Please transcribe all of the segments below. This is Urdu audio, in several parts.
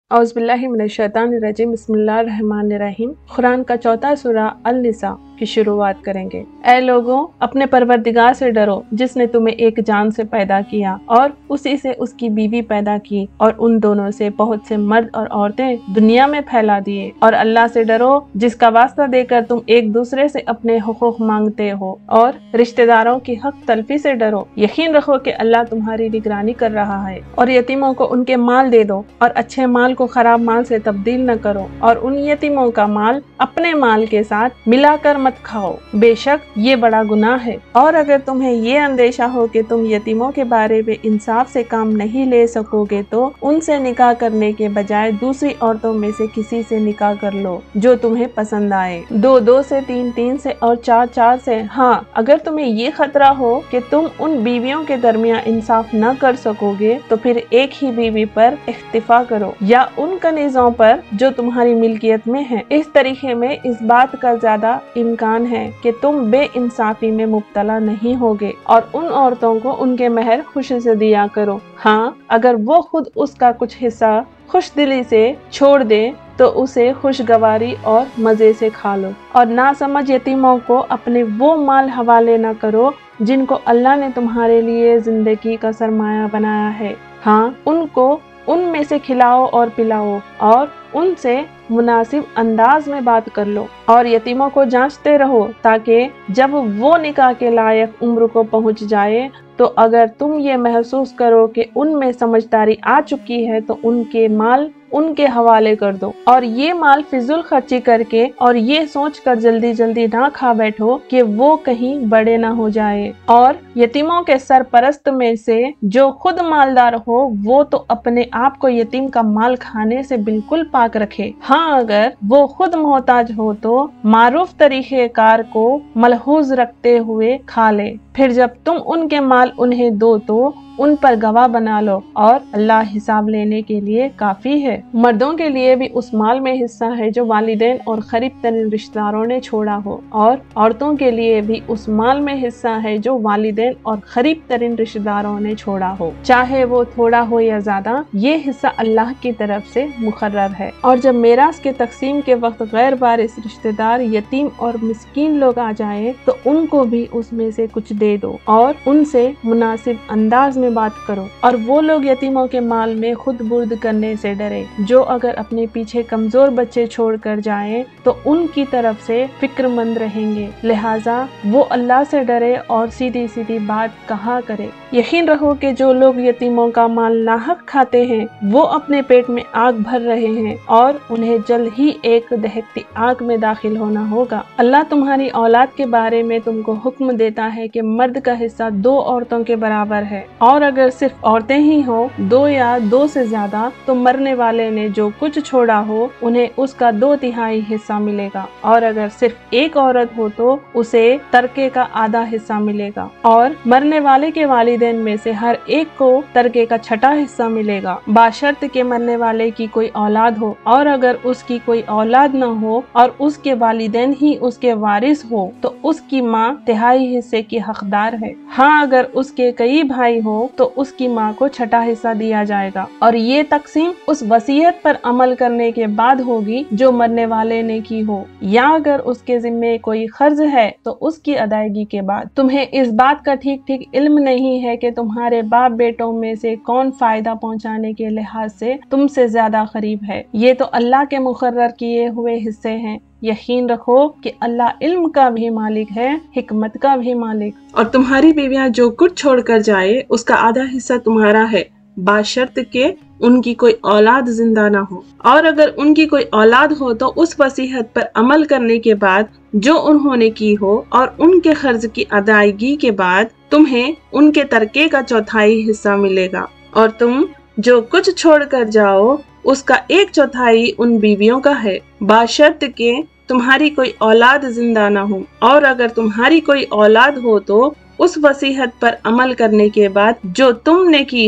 औज़ुबिल्लाहिमिनश्शैतानिर्रजीम बिस्मिल्लाहिर्रहमानिर्रहीम। कुरान का चौथा सूरा अल-निसा की शुरुआत करेंगे। ऐ लोगों, अपने परवरदिगार से डरो जिसने तुम्हें एक जान से पैदा किया और उसी से उसकी बीवी पैदा की और उन दोनों से बहुत से मर्द और औरतें दुनिया में फैला दिए। और अल्लाह से डरो जिसका वास्ता देकर तुम एक दूसरे से अपने हुकूक मांगते हो और रिश्तेदारों की हक तलफी से डरो। यकीन रखो कि अल्लाह तुम्हारी निगरानी कर रहा है। और यतीमों को उनके माल दे दो और अच्छे माल को खराब माल से तब्दील न करो और उन यतीमों का माल अपने माल के साथ मिलाकर मत खाओ, बेशक ये बड़ा गुनाह है। और अगर तुम्हें ये अंदेशा हो कि तुम यतीमों के बारे में इंसाफ से काम नहीं ले सकोगे तो उनसे निकाह करने के बजाय दूसरी औरतों में से किसी से निकाह कर लो जो तुम्हें पसंद आए, 2-2 से 3-3 से और 4-4 से। हाँ, अगर तुम्हें ये खतरा हो कि तुम उन बीवियों के दरमियान इंसाफ न कर सकोगे तो फिर एक ही बीवी पर इख्तिफा करो या उन कनीजों पर जो तुम्हारी मिल्कियत में है। इस तरीके में इस बात का ज्यादा इम्कान है कि तुम बेइंसाफी में मुब्तला नहीं होगे। और उन औरतों को उनके महर खुशी से दिया करो। हाँ, अगर वो खुद उसका कुछ हिस्सा खुश दिली से छोड़ दे तो उसे खुशगवारी और मजे से खा लो। और ना समझ यतीमों को अपने वो माल हवाले न करो जिनको अल्लाह ने तुम्हारे लिए जिंदगी का सरमाया बनाया है। हाँ, उनको उनमें से खिलाओ और पिलाओ और उनसे मुनासिब अंदाज में बात कर लो। और यतीमों को जांचते रहो ताकि जब वो निकाह के लायक उम्र को पहुंच जाए तो अगर तुम ये महसूस करो कि उनमें समझदारी आ चुकी है तो उनके माल उनके हवाले कर दो। और ये माल फिजूल खर्ची करके और ये सोच कर जल्दी जल्दी ना खा बैठो कि वो कहीं बड़े ना हो जाए। और यतीमों के सरपरस्त में से जो खुद मालदार हो वो तो अपने आप को यतीम का माल खाने से बिल्कुल पाक रखे। हाँ, अगर वो खुद मोहताज हो तो मारूफ तरीके कार को मलहूज रखते हुए खा ले। फिर जब तुम उनके माल उन्हें दो तो उन पर गवाह बना लो और अल्लाह हिसाब लेने के लिए काफी है। मर्दों के लिए भी उस माल में हिस्सा है जो वालिदैन और करीब तरीन रिश्तेदारों ने छोड़ा हो और औरतों के लिए भी उस माल में हिस्सा है जो वालिदैन और करीब तरीन रिश्तेदारों ने छोड़ा हो, चाहे वो थोड़ा हो या ज्यादा। ये हिस्सा अल्लाह की तरफ से मुकर्रर है। और जब मेरास के तकसीम के वक्त गैर वारिस रिश्तेदार यतीम और मिस्कीन लोग आ जाए तो उनको भी उसमें से कुछ दे दो और उनसे मुनासिब अंदाज में बात करो। और वो लोग यतीमों के माल में खुद बुर्द करने से डरे जो अगर अपने पीछे कमजोर बच्चे छोड़कर जाएं तो उनकी तरफ से फिक्रमंद रहेंगे। लिहाजा वो अल्लाह से डरे और सीधी सीधी बात कहा करे। यकीन रहो कि जो लोग यतीमों का माल नाहक खाते हैं वो अपने पेट में आग भर रहे हैं और उन्हें जल्द ही एक दहकती आग में दाखिल होना होगा। अल्लाह तुम्हारी औलाद के बारे में तुमको हुक्म देता है कि मर्द का हिस्सा 2 औरतों के बराबर है और अगर सिर्फ औरतें ही हो 2 या 2 से ज्यादा तो मरने वाले ने जो कुछ छोड़ा हो उन्हें उसका 2/3 हिस्सा मिलेगा। और अगर सिर्फ एक औरत हो तो उसे तरके का आधा हिस्सा मिलेगा। और मरने वाले के वालिदैन में से हर एक को तरके का 6ठा हिस्सा मिलेगा बाशर्त के मरने वाले की कोई औलाद हो। और अगर उसकी कोई औलाद न हो और उसके वालिदैन ही उसके वारिस हो तो उसकी माँ 1/3 हिस्से की हकदार है। हाँ, अगर उसके कई भाई हो तो उसकी माँ को 6ठा हिस्सा दिया जाएगा। और ये तकसीम उस वसीयत पर अमल करने के बाद होगी जो मरने वाले ने की हो, या अगर उसके जिम्मे कोई कर्ज है तो उसकी अदायगी के बाद। तुम्हें इस बात का ठीक ठीक इल्म नहीं है कि तुम्हारे बाप बेटों में से कौन फायदा पहुँचाने के लिहाज से तुमसे ज्यादा करीब है। ये तो अल्लाह के मुकर्रर किए हुए हिस्से हैं। यकीन रखो कि अल्लाह इल्म का भी मालिक है, हिकमत का भी मालिक। और तुम्हारी बीवियां जो कुछ छोड़कर जाए उसका आधा हिस्सा तुम्हारा है बाशर्त के उनकी कोई औलाद जिंदा ना हो। और अगर उनकी कोई औलाद हो तो उस वसीयत पर अमल करने के बाद जो उन्होंने की हो और उनके खर्च की अदायगी के बाद तुम्हें उनके तरके का 1/4 हिस्सा मिलेगा। और तुम जो कुछ छोड़कर जाओ उसका 1/4 उन बीवियों का है बाशर्त के तुम्हारी कोई औलाद जिंदा ना हो। और अगर तुम्हारी कोई औलाद हो तो उस वसीयत पर अमल करने के बाद जो तुमने की हो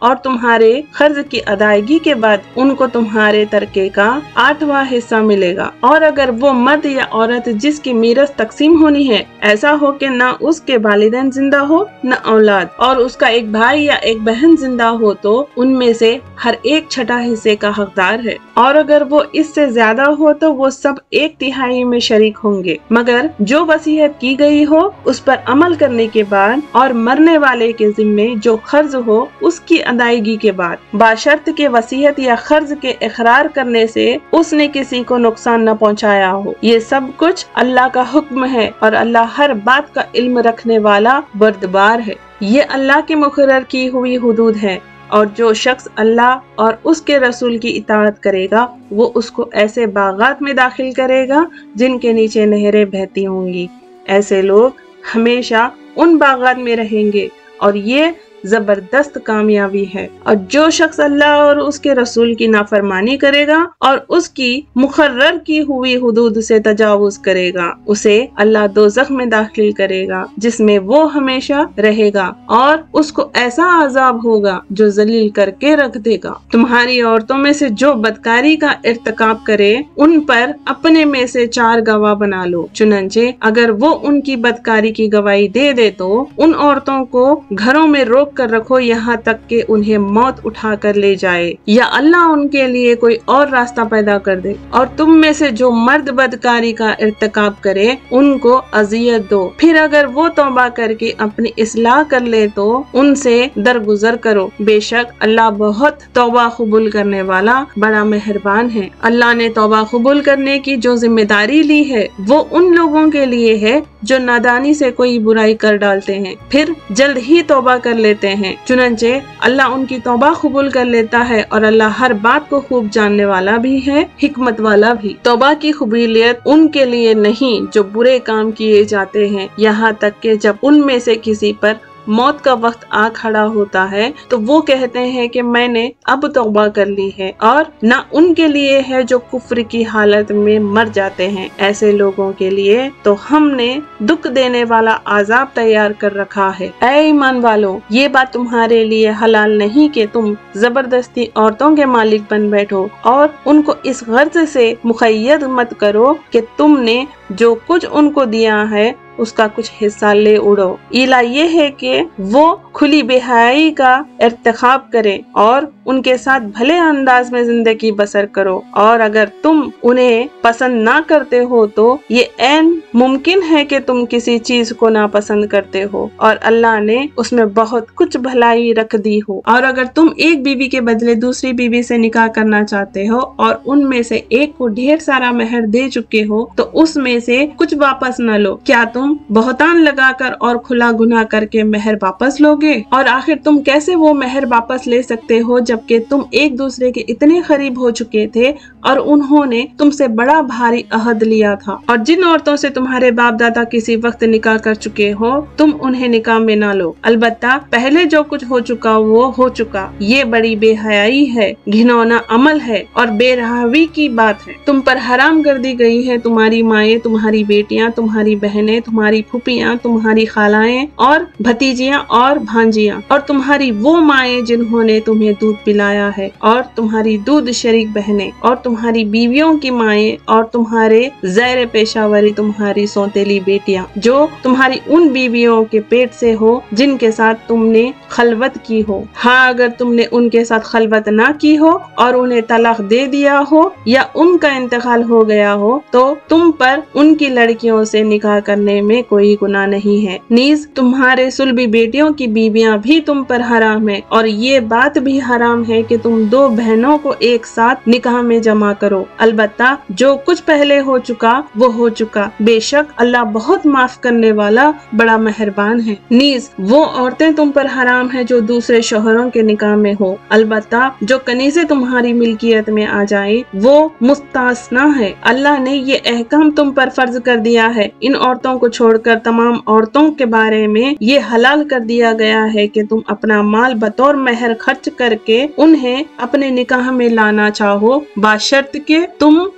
اور تمہارے قرض کی ادائیگی کے بعد ان کو تمہارے ترکے کا 8واں حصہ ملے گا۔ اور اگر وہ مرد یا عورت جس کی میراث تقسیم ہونی ہے ایسا ہو کہ نہ اس کے والدین زندہ ہو نہ اولاد، اور اس کا ایک بھائی یا ایک بہن زندہ ہو، تو ان میں سے ہر ایک 6 حصے کا حقدار ہے۔ اور اگر وہ اس سے زیادہ ہو تو وہ سب 1/3 میں شریک ہوں گے، مگر جو وصیت کی گئی ہو اس پر عمل کرنے کے بعد اور مرنے والے کے ذمے جو قرض ہو اس کی ادائیگی کے بعد، باشرط کے وصیت یا قرض کے اقرار کرنے سے اس نے کسی کو نقصان نہ پہنچایا ہو۔ یہ سب کچھ اللہ کا حکم ہے اور اللہ ہر بات کا علم رکھنے والا بردبار ہے۔ یہ اللہ کی مقرر کی ہوئی حدود ہے، اور جو شخص اللہ اور اس کے رسول کی اطاعت کرے گا وہ اس کو ایسے باغات میں داخل کرے گا جن کے نیچے نہریں بہتی ہوں گی۔ ایسے لوگ ہمیشہ ان باغات میں رہیں گے اور یہ زبردست کامیابی ہے۔ اور جو شخص اللہ اور اس کے رسول کی نافرمانی کرے گا اور اس کی مقرر کی ہوئی حدود سے تجاوز کرے گا اسے اللہ دوزخ میں داخل کرے گا جس میں وہ ہمیشہ رہے گا، اور اس کو ایسا عذاب ہوگا جو ذلیل کر کے رکھ دے گا۔ تمہاری عورتوں میں سے جو بدکاری کا ارتکاب کرے ان پر اپنے میں سے 4 گواہ بنا لو، چنانچہ اگر وہ ان کی بدکاری کی گواہی دے دے تو ان عورتوں کو گھروں میں روک کر رکھو یہاں تک کہ انہیں موت اٹھا کر لے جائے، یا اللہ ان کے لیے کوئی اور راستہ پیدا کر دے۔ اور تم میں سے جو مرد بدکاری کا ارتکاب کرے ان کو اذیت دو، پھر اگر وہ توبہ کر کے اپنی اصلاح کر لے تو ان سے درگزر کرو، بے شک اللہ بہت توبہ قبول کرنے والا بڑا مہربان ہے۔ اللہ نے توبہ قبول کرنے کی جو ذمہ داری لی ہے وہ ان لوگوں کے لیے ہے جو نادانی سے کوئی برائی کر ڈالتے ہیں پھر جلد ہی توبہ کر لیتے ہیں، چنانچہ اللہ ان کی توبہ قبول کر لیتا ہے، اور اللہ ہر بات کو خوب جاننے والا بھی ہے، حکمت والا بھی۔ توبہ کی قبولیت ان کے لیے نہیں جو برے کام کیے جاتے ہیں، یہاں تک کہ جب ان میں سے کسی پر موت کا وقت آ کھڑا ہوتا ہے تو وہ کہتے ہیں کہ میں نے اب توبہ کر لی ہے، اور نہ ان کے لیے ہے جو کفر کی حالت میں مر جاتے ہیں۔ ایسے لوگوں کے لیے تو ہم نے دکھ دینے والا عذاب تیار کر رکھا ہے۔ اے ایمان والو، یہ بات تمہارے لیے حلال نہیں کہ تم زبردستی عورتوں کے مالک بن بیٹھو، اور ان کو اس غرض سے مقید مت کرو کہ تم نے جو کچھ ان کو دیا ہے اس کا کچھ حصہ لے اڑو۔ ایلا یہ ہے کہ وہ کھلی بے حیائی کا ارتکاب کریں اور ان کے ساتھ بھلے انداز میں زندگی بسر کرو، اور اگر تم انہیں پسند نہ کرتے ہو تو یہ عین ممکن ہے کہ تم کسی چیز کو ناپسند کرتے ہو اور اللہ نے اس میں بہت کچھ بھلائی رکھ دی ہو۔ اور اگر تم ایک بیوی کے بدلے دوسری بیوی سے نکاح کرنا چاہتے ہو اور ان میں سے ایک کو ڈھیر سارا مہر دے چکے ہو تو اس میں سے کچھ واپس نہ لو۔ کیا تم بہتان لگا کر اور کھلا گناہ کر کے مہر واپس لوگے؟ اور آخر تم کیسے وہ مہر واپس لے سکتے ہو جبکہ تم ایک دوسرے کے اتنے قریب ہو چکے تھے اور انہوں نے تم سے بڑا بھاری عہد لیا تھا؟ اور جن عورتوں سے تمہارے باپ دادا کسی وقت نکاح کر چکے ہو تم انہیں نکاح میں نہ لو، البتہ پہلے جو کچھ ہو چکا وہ ہو چکا۔ یہ بڑی بے حیائی ہے، گھنونا عمل ہے اور بے رحمی کی بات ہے۔ تم پر حرام کر دی گئی ہے تمہاری مائیں، تمہاری بیٹیاں، تمہاری بہنیں، تمہاری پھوپھیاں، تمہاری خالائیں اور بھتیجیاں اور بھانجیاں، اور تمہاری وہ مائیں جنہوں نے تمہیں دودھ پلایا ہے، اور تمہاری دودھ شریک بہنیں، اور تمہاری بیویوں کی مائیں، اور تمہارے زیر پیشاوری تمہاری سوتیلی بیٹیاں جو تمہاری ان بیویوں کے پیٹ سے ہو جن کے ساتھ تم نے خلوت کی ہو۔ ہاں اگر تم نے ان کے ساتھ خلوت نہ کی ہو اور انہیں طلاق دے دیا ہو یا ان کا انتقال ہو گیا ہو تو تم پر ان کی لڑکیوں سے نکاح کرنے میں کوئی گناہ نہیں ہے۔ نیز تمہارے صلبی بیٹیوں کی بیویاں بھی تم پر حرام ہے، اور یہ بات بھی حرام ہے کہ تم 2 بہنوں کو ایک ساتھ نکاح میں جمع کرو، البتہ جو کچھ پہلے ہو چکا وہ ہو چکا، بے شک اللہ بہت معاف کرنے والا بڑا مہربان ہے۔ نیز وہ عورتیں تم پر حرام ہیں جو دوسرے شوہروں کے نکاح میں ہو، البتہ جو کنیزیں تمہاری ملکیت میں آ جائیں وہ مستثنا ہے۔ اللہ نے یہ احکام تم پر فرض کر دیا ہے، ان عورتوں کو چھوڑ کر تمام عورتوں کے بارے میں یہ حلال کر دیا گیا ہے کہ تم اپنا مال بطور مہر خرچ کر کے انہیں اپنے نکاح میں لانا چاہو، بشرط کہ تم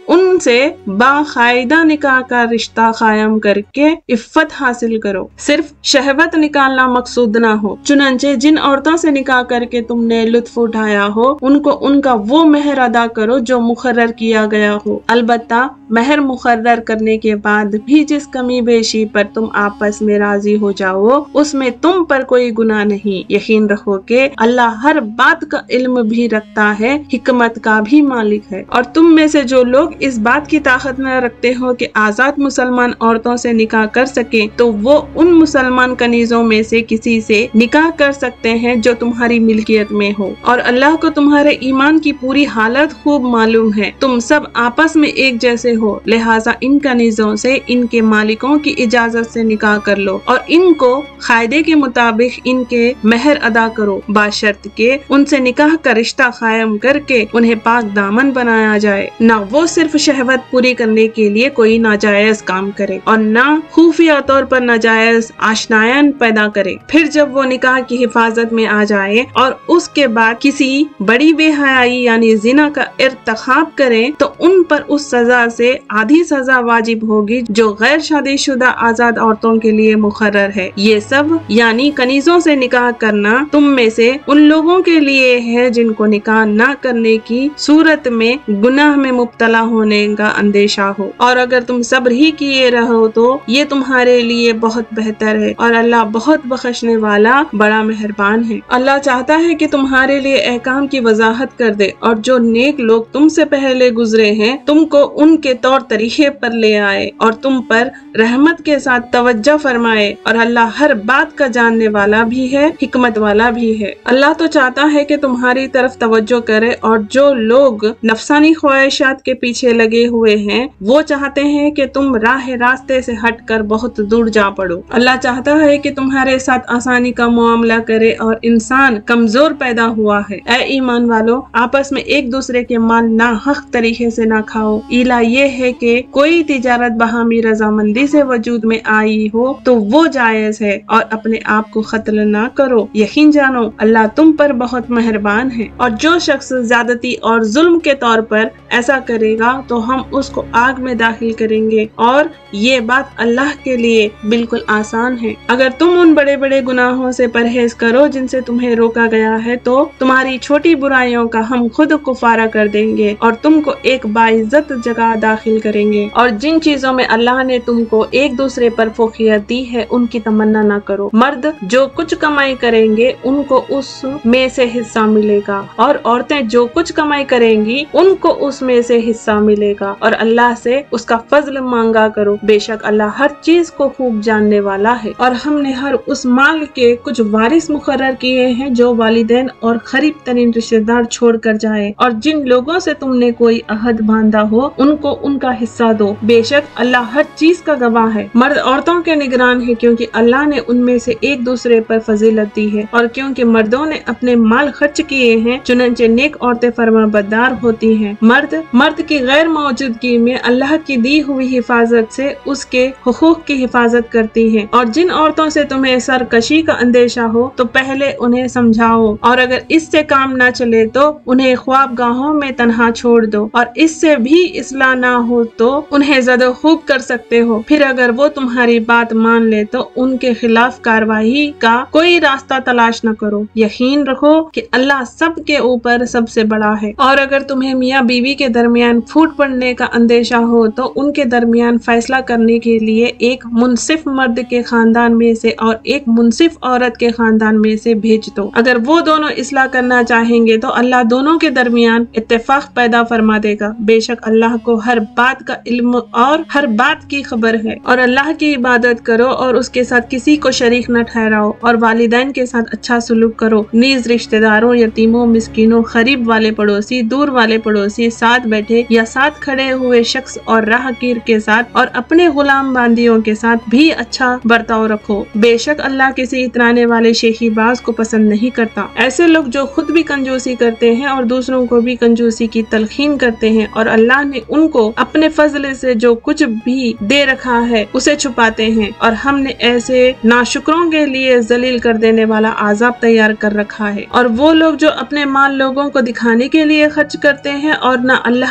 ان سے باقاعدہ نکاح کا رشتہ قائم کر کے عفت حاصل کرو، صرف شہوت نکالنا مقصود نہ ہو۔ چنانچہ جن عورتوں سے نکاح کر کے تم نے لطف اٹھایا ہو ان کو ان کا وہ مہر ادا کرو جو مقرر کیا گیا ہو، البتہ مہر مقرر کرنے کے بعد بھی جس کمی بیشی پر تم آپس میں راضی ہو جاؤ اس میں تم پر کوئی گناہ نہیں۔ یقین رکھو کہ اللہ ہر بات کا علم بھی رکھتا ہے، حکمت کا بھی مالک ہے۔ اور تم میں سے جو لوگ اس بات کی طاقت نہ رکھتے ہو کہ آزاد مسلمان عورتوں سے نکاح کر سکیں تو وہ ان مسلمان کنیزوں میں سے کسی سے نکاح کر سکتے ہیں جو تمہاری ملکیت میں ہو، اور اللہ کو تمہارے ایمان کی پوری حالت خوب معلوم ہے۔ تم سب آپس میں ایک جیسے ہو، لہٰذا ان کنیزوں سے ان کے مالکوں کی اجازت سے نکاح کر لو اور ان کو قاعدے کے مطابق ان کے مہر ادا کرو، باشرط کہ ان سے نکاح کا رشتہ قائم کر کے انہیں پاک دامن بنایا جائے، نہ وہ صرف شہوت پوری کرنے کے لیے کوئی ناجائز کام کرے اور نہ خفیہ طور پر ناجائز آشنایاں پیدا کرے۔ پھر جب وہ نکاح کی حفاظت میں آ جائے اور اس کے بعد کسی بڑی بے حیائی یعنی زنا کا ارتکاب کریں تو ان پر اس سزا سے آدھی سزا واجب ہوگی جو غیر شادی شدہ آزاد عورتوں کے لیے مقرر ہے۔ یہ سب یعنی کنیزوں سے نکاح کرنا تم میں سے ان لوگوں کے لیے ہے جن کو نکاح نہ کرنے کی صورت میں گناہ میں مبتلا ہونے کا اندیشہ ہو، اور اگر تم صبر ہی کیے رہو تو یہ تمہارے لیے بہت بہتر ہے، اور اللہ بہت بخشنے والا بڑا مہربان ہے۔ اللہ چاہتا ہے کہ تمہارے لیے احکام کی وضاحت کر دے اور جو نیک لوگ تم سے پہلے گزرے ہیں تم کو ان کے طور طریقے پر لے آئے اور تم پر رحمت کے ساتھ توجہ فرمائے، اور اللہ ہر بات کا جاننے والا بھی ہے، حکمت والا بھی ہے۔ اللہ تو چاہتا ہے کہ تمہاری طرف توجہ کرے، اور جو لوگ نفسانی خواہشات کے پیچھے لگے ہوئے ہیں وہ چاہتے ہیں کہ تم راہ راستے سے ہٹ کر بہت دور جا پڑو۔ اللہ چاہتا ہے کہ تمہارے ساتھ آسانی کا معاملہ کرے، اور انسان کمزور پیدا ہوا ہے۔ اے ایمان والو، آپس میں ایک دوسرے کے مال ناحق طریقے سے نہ کھاؤ۔ ایلا یہ ہے کہ کوئی تجارت باہمی رضامندی سے وجود میں آئی ہو تو وہ جائز ہے، اور اپنے آپ کو قتل نہ کرو۔ یقین جانو اللہ تم پر بہت مہربان ہے۔ اور جو شخص زیادتی اور ظلم کے طور پر ایسا کرے گا تو ہم اس کو آگ میں داخل کریں گے، اور یہ بات اللہ کے لیے بالکل آسان ہے۔ اگر تم ان بڑے بڑے گناہوں سے پرہیز کرو جن سے تمہیں روکا گیا ہے تو تمہاری چھوٹی برائیوں کا ہم خود کفارہ کر دیں گے اور تم کو ایک باعزت جگہ داخل کریں گے۔ اور جن چیزوں میں اللہ نے تم کو ایک دوسرے پر فوقیت دی ہے ان کی تمنا نہ کرو۔ مرد جو کچھ کمائی کریں گے ان کو اس میں سے حصہ ملے گا، اور عورتیں جو کچھ کمائی کریں گی ان کو اس میں سے حصہ ملے گا، اور اللہ سے اس کا فضل مانگا کرو، بے شک اللہ ہر چیز کو خوب جاننے والا ہے۔ اور ہم نے ہر اس مال کے کچھ وارث مقرر کیے ہیں جو والدین اور قریب ترین رشتہ دار چھوڑ کر جائے، اور جن لوگوں سے تم نے کوئی عہد باندھا ہو ان کو ان کا حصہ دو، بے شک اللہ ہر چیز کا گواہ ہے۔ مرد عورتوں کے نگران ہے کیونکہ اللہ نے ان میں سے ایک دوسرے پر فضیلت دی ہے، اور کیونکہ مردوں نے اپنے مال خرچ کیے ہیں چنانچہ نیک عورتیں فرما بردار ہوتی ہیں۔ مرد کی غیر موجودگی میں اللہ کی دی ہوئی حفاظت سے اس کے حقوق کی حفاظت کرتی ہیں، اور جن عورتوں سے تمہیں سرکشی کا اندیشہ ہو تو پہلے انہیں سمجھاؤ، اور اگر اس سے کام نہ چلے تو انہیں خواب گاہوں میں تنہا چھوڑ دو، اور اس سے بھی اصلاح نہ ہو تو انہیں زد و خوب کر سکتے ہو۔ پھر اگر وہ تمہاری بات مان لے تو ان کے خلاف کارروائی کا کوئی راستہ تلاش نہ کرو۔ یقین رکھو کہ اللہ سب کے اوپر سب سے بڑا ہے۔ اور اگر تمہیں میاں بیوی کے درمیان پھوٹ پڑنے کا اندیشہ ہو تو ان کے درمیان فیصلہ کرنے کے لیے ایک منصف مرد کے خاندان میں سے اور ایک منصف عورت کے خاندان میں سے بھیج دو۔ اگر وہ دونوں اصلاح کرنا چاہیں گے تو اللہ دونوں کے درمیان اتفاق پیدا فرما دے گا، بے شک اللہ کو ہر بات کا علم اور ہر بات کی خبر ہے۔ اور اللہ کی عبادت کرو اور اس کے ساتھ کسی کو شریک نہ ٹھہراؤ، اور والدین کے ساتھ اچھا سلوک کرو، نیز رشتہ داروں، یتیموں، مسکینوں، قریب والے پڑوسی، دور والے پڑوسی، ساتھ بیٹھے یا ساتھ کھڑے ہوئے شخص اور راہگیر کے ساتھ اور اپنے غلام باندیوں کے ساتھ بھی اچھا برتاؤ رکھو، بے شک اللہ کسی اترانے والے شیخی باز کو پسند نہیں کرتا۔ ایسے لوگ جو خود بھی کنجوسی کرتے ہیں اور دوسروں کو بھی کنجوسی کی تلقین کرتے ہیں، اور اللہ نے ان کو اپنے فضل سے جو کچھ بھی دے رکھا ہے اسے چھپاتے ہیں، اور ہم نے ایسے ناشکروں کے لیے ذلیل کر دینے والا عذاب تیار کر رکھا ہے۔ اور وہ لوگ جو اپنے مال لوگوں کو دکھانے کے لیے خرچ کرتے ہیں اور نہ اللہ پر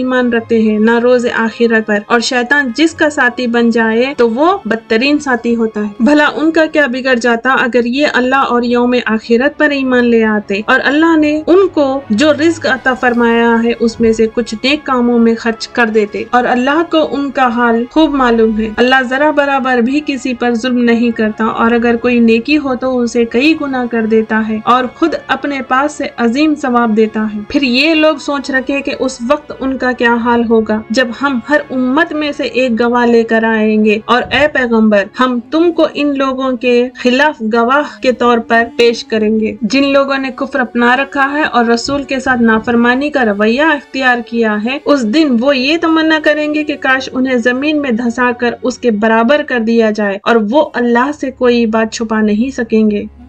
ایمان رکھتے ہیں نہ روز آخرت پر، اور شیطان جس کا ساتھی بن جائے تو وہ بدترین ساتھی ہوتا ہے۔ بھلا ان کا کیا بگڑ جاتا اگر یہ اللہ اور یوم آخرت پر ایمان لے آتے اور اللہ نے ان کو جو رزق عطا فرمایا ہے اس میں سے کچھ نیک کاموں میں خرچ کر دیتے، اور اللہ کو ان کا حال خوب معلوم ہے۔ اللہ ذرا برابر بھی کسی پر ظلم نہیں کرتا، اور اگر کوئی نیکی ہو تو اسے کئی گنا کر دیتا ہے اور خود اپنے پاس سے عظیم ثواب دیتا ہے۔ پھر یہ لوگ سوچ رکھے کہ اس وقت ان کا کیا حال ہوگا جب ہم ہر امت میں سے ایک گواہ لے کر آئیں گے، اور اے پیغمبر ہم تم کو ان لوگوں کے خلاف گواہ کے طور پر پیش کریں گے جن لوگوں نے کفر اپنا رکھا ہے اور رسول کے ساتھ نافرمانی کا رویہ اختیار کیا ہے۔ اس دن وہ یہ تمنا کریں گے کہ کاش انہیں زمین میں دھسا کر اس کے برابر کر دیا جائے، اور وہ اللہ سے کوئی بات چھپا نہیں سکیں گے۔